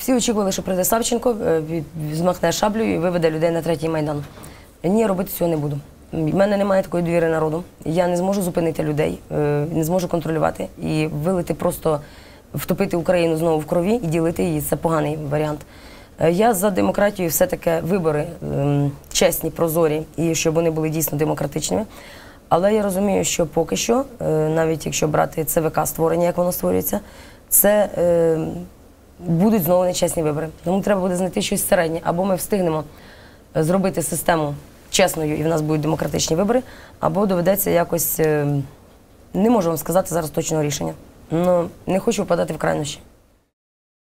Всі очікували, що прийде Савченко, змахне шаблею і виведе людей на третій Майдан. Ні, робити цього не буду. У мене немає такої довіри народу. Я не зможу зупинити людей, не зможу контролювати і вилити просто, втопити Україну знову в крові і ділити її. Це поганий варіант. Я за демократію, все-таки вибори чесні, прозорі і щоб вони були дійсно демократичними. Але я розумію, що поки що, навіть якщо брати ЦВК створення, як воно створюється, це будуть знову нечесні вибори. Тому треба буде знайти щось середнє. Або ми встигнемо зробити систему чесною і в нас будуть демократичні вибори, або доведеться якось, не можу вам сказати зараз точного рішення. Ну, не хочу впадати в крайнощі.